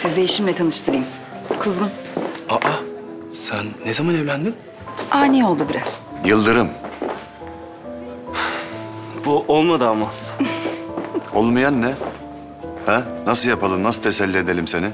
Sizi eşimle tanıştırayım. Kuzgun. Aa, sen ne zaman evlendin? Ani oldu biraz. Yıldırım. Bu olmadı ama. Olmayan ne? Ha? Nasıl yapalım? Nasıl teselli edelim seni?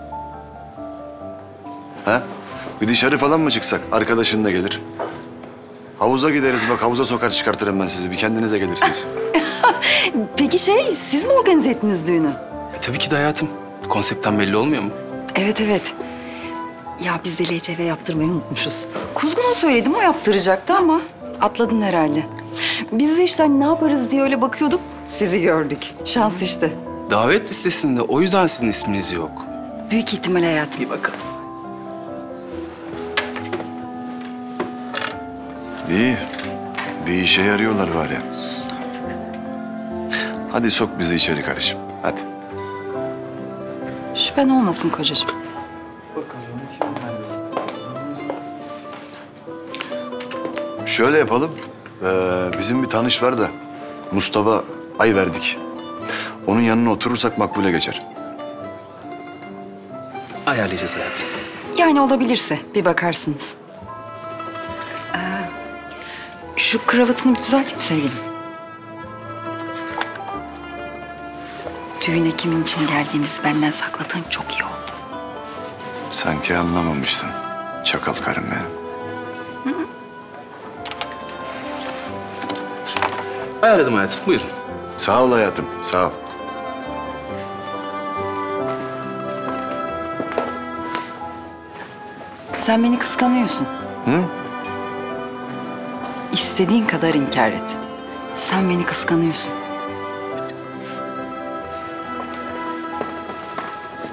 Ha? Bir dışarı falan mı çıksak? Arkadaşın da gelir. Havuza gideriz bak. Havuza sokar çıkartırım ben sizi. Bir kendinize gelirsiniz. Peki siz mi organize ettiniz düğünü? Tabii ki de hayatım. Konseptten belli olmuyor mu? Evet, evet. Ya biz de LCV yaptırmayı unutmuşuz. Kuzgun'a söyledim, o yaptıracaktı ama atladın herhalde. Biz de işte hani ne yaparız diye öyle bakıyorduk. Sizi gördük. Şans işte. Davet listesinde o yüzden sizin isminiz yok. Büyük ihtimal hayatım. Bir bakalım. İyi. Bir işe yarıyorlar var ya. Sus artık. Hadi sok bizi içeri karışım. Hadi. Şüphen olmasın kocacığım. Şöyle yapalım. Bizim bir tanış var da Mustafa Ayverdik. Onun yanına oturursak makbule geçer. Ayarlayacağız hayatım. Yani olabilirse bir bakarsınız. Şu kravatını bir düzelteyim sevgilim. Düğüne kimin için geldiğimizi benden sakladığın çok iyi oldu. Sanki anlamamıştın. Çakal karım benim. Ayarladım hayatım. Buyurun. Sağ ol hayatım, sağ ol. Sen beni kıskanıyorsun. Hı? İstediğin kadar inkar et. Sen beni kıskanıyorsun.